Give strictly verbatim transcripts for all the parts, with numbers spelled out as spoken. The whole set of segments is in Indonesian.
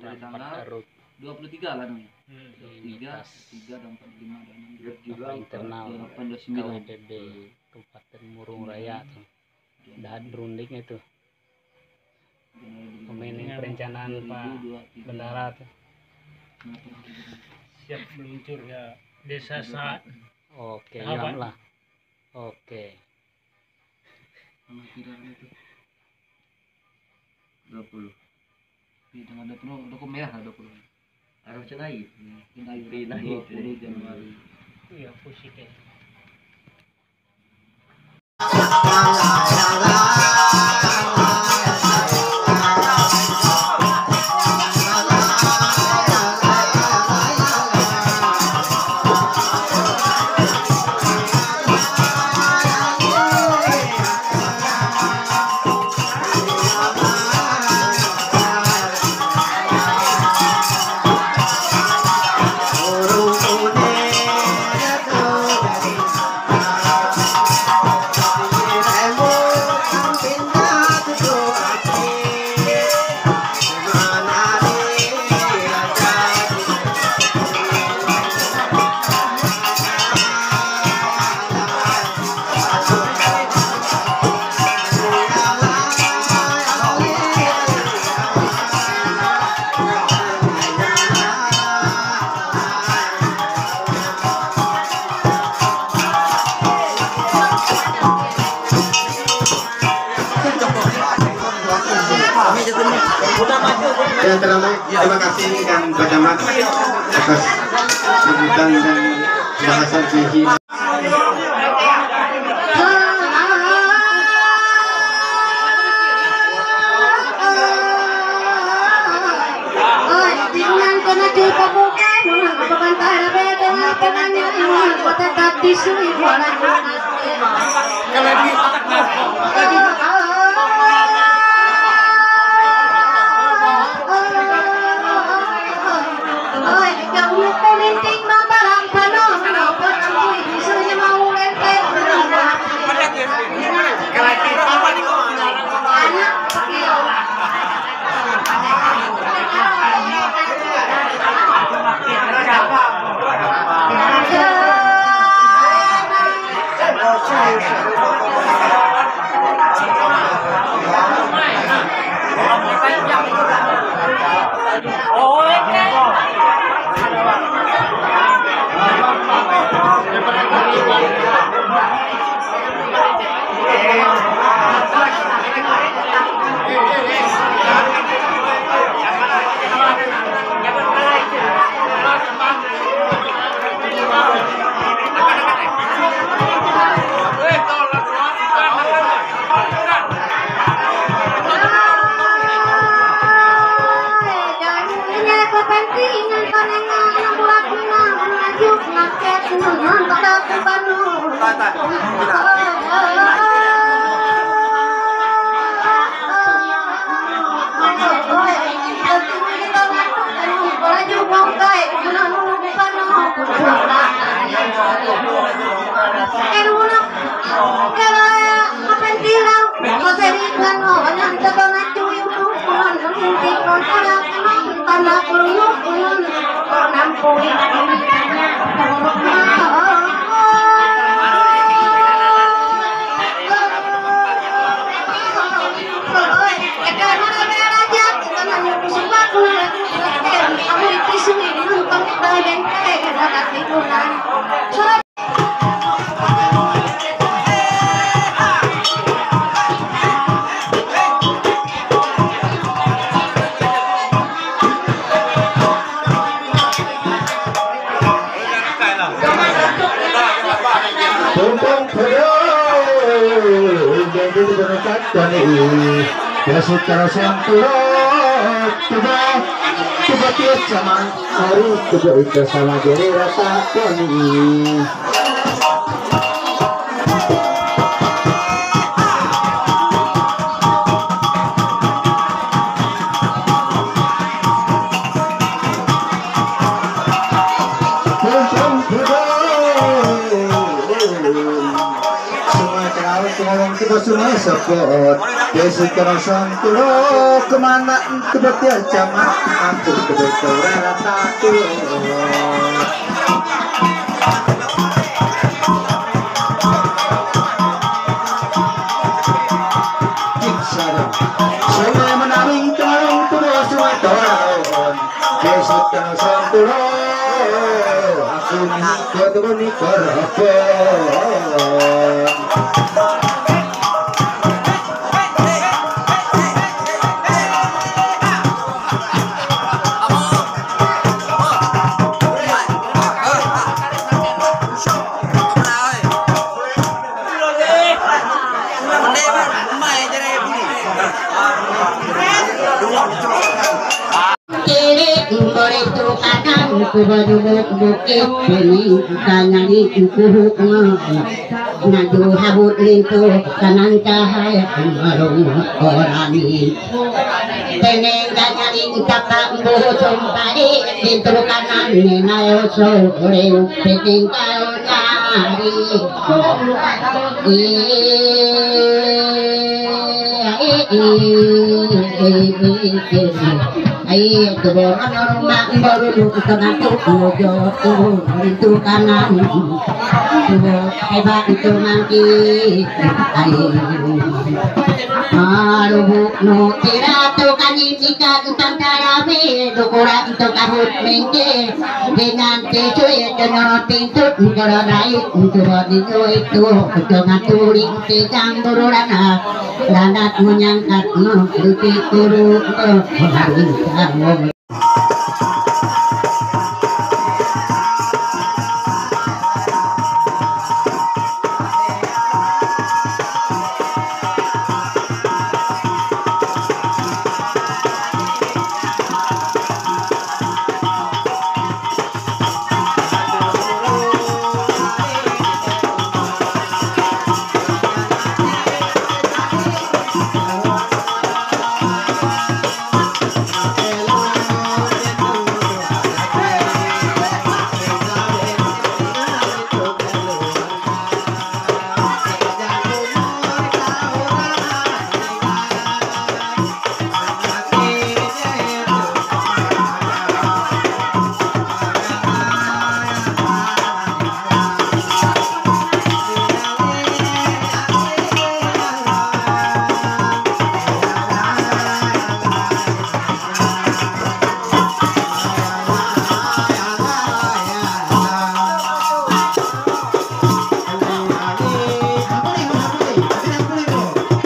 dari tanggal dua puluh tiga lah namanya. tiga, tiga dan empat puluh lima dan enam juga internal delapan dua sembilan K W P B Kabupaten Murung Raya tuh. Dan berundingnya itu. Pemain perencanaan Pak Bendara tuh. Siap meluncur ya desa saat. Oke, ya lah. Oke. Sama kiranya itu dua puluh. Di tanggal dua puluh, dua puluh merah lah dua puluh. Arah Cenai. Cenai dua puluh Januari. Iya, pusing ya. Yang terlambat, terima kasih Kang Bacamat atas sambutan dan bahasan tinggi. Secara sempurna coba coba tiap zaman hari coba itu sama jadi rasa koni. Semua terlalu semua kita semua sepot Yesus kena santuro kemana itu betul camat aku kebetul rata tuh sungai menawing karung tuh sungai toraon Yesus kena santuro aku nih kodoh nih korapon bukit pening kanyari kuhuk ngadu habut lintu kanan cahaya marung orani pening kanyari kakak buhu compari lintu kanan nenayo sore pening kau nyari ay tubo ano mak baru tengah tuh jodoh itu kanan tubo hebat itu nanti ay malu no kira tu kani jika tentang karabe dokora itu kahut mengke dengan tejoy dengan tintut kalau naik tubo itu itu dengan turing tegang berulana lanat menyangkat no luti turu hari kamu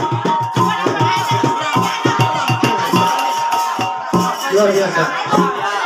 luar biasa.